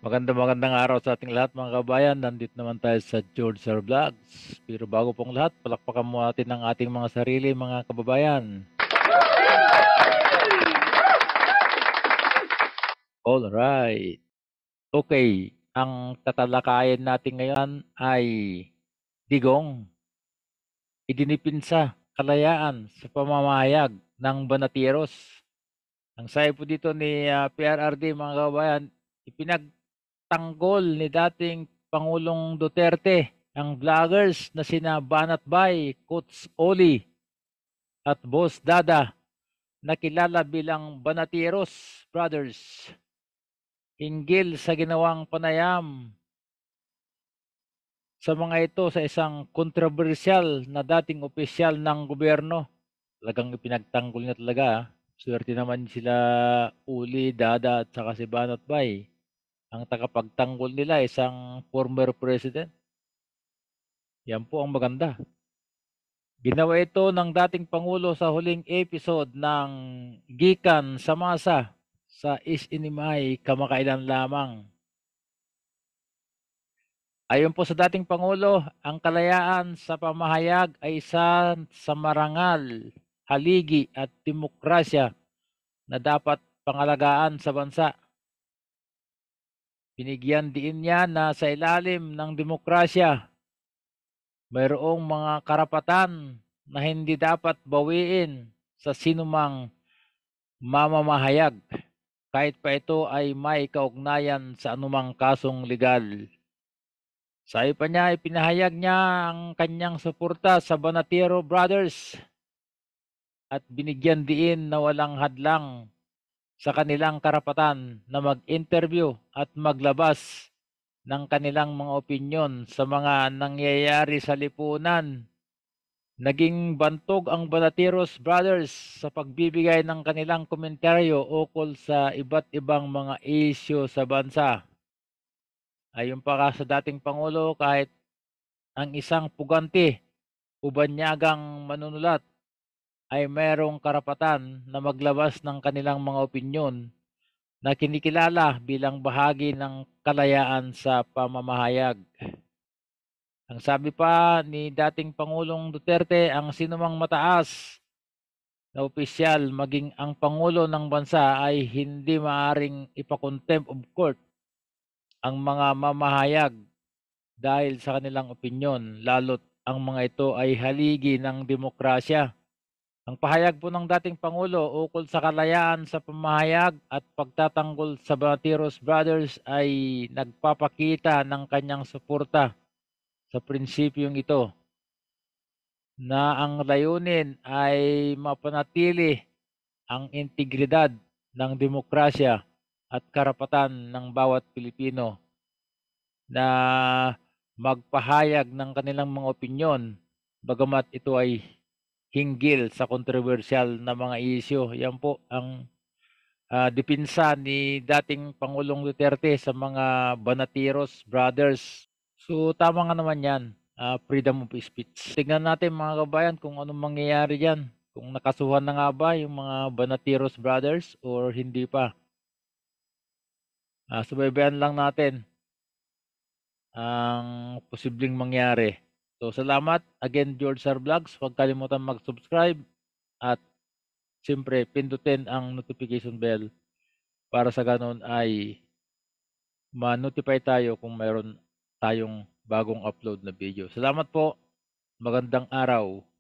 Magandang araw sa ating lahat mga kabayan. Nandito naman tayo sa George Sir Vlogs. Pero bago pong lahat, palakpakan mo natin ang ating mga sarili mga kababayan. All right. Okay, ang tatalakayin natin ngayon ay digong, idinipinsa, kalayaan sa pamamahayag ng Banatiros. Ang sabi po dito ni PRRD mga kababayan, ipinagtanggol ni dating Pangulong Duterte ang vloggers na sina Banat Bay, Coach Oli at Boss Dada na kilala bilang Banatiros Brothers hinggil sa ginawang panayam sa mga ito sa isang kontrobersyal na dating opisyal ng gobyerno. Talagang ipinagtanggol niya talaga. Swerte naman sila Uli, Dada at saka si Banat Bay. Ang tagapagtanggol nila isang former president. Yan po ang maganda. Ginawa ito ng dating Pangulo sa huling episode ng Gikan sa Masa sa Isinimay kamakailan lamang. Ayon po sa dating Pangulo, ang kalayaan sa pamahayag ay isa sa marangal, haligi at demokrasya na dapat pangalagaan sa bansa. Binigyan diin niya na sa ilalim ng demokrasya, mayroong mga karapatan na hindi dapat bawiin sa sinumang mamamahayag, kahit pa ito ay may kaugnayan sa anumang kasong legal. Sabi pa niya, ipinahayag niya ang kanyang suporta sa Banatero Brothers at binigyan diin na walang hadlang sa kanilang karapatan na mag-interview at maglabas ng kanilang mga opinyon sa mga nangyayari sa lipunan. Naging bantog ang Banateros Brothers sa pagbibigay ng kanilang komentaryo ukol sa iba't ibang mga isyu sa bansa. Ayon pa sa dating Pangulo, kahit ang isang pugante o banyagang manunulat ay mayroong karapatan na maglabas ng kanilang mga opinyon na kinikilala bilang bahagi ng kalayaan sa pamamahayag. Ang sabi pa ni dating Pangulong Duterte, ang sinumang mataas na opisyal maging ang Pangulo ng bansa ay hindi maaring ipa-contempt of court ang mga mamahayag dahil sa kanilang opinyon, lalo't ang mga ito ay haligi ng demokrasya. Ang pahayag po ng dating Pangulo ukol sa kalayaan sa pamahayag at pagtatanggol sa Batiros Brothers ay nagpapakita ng kanyang suporta sa prinsipyong ito na ang layunin ay mapanatili ang integridad ng demokrasya at karapatan ng bawat Pilipino na magpahayag ng kanilang mga opinyon bagamat ito ay hinggil sa kontrobersyal na mga isyu. Yan po ang dipinsa ni dating Pangulong Duterte sa mga Banatiros Brothers. So tama nga naman yan, freedom of speech. Tingnan natin mga kabayan kung anong mangyayari dyan. Kung nakasuhan na nga ba yung mga Banatiros Brothers or hindi pa. Subaybayan lang natin ang posibleng mangyari. So salamat again George Sir Vlogs. Huwag kalimutan mag-subscribe at siyempre pindutin ang notification bell para sa ganun ay ma-notify tayo kung mayroon tayong bagong upload na video. Salamat po. Magandang araw.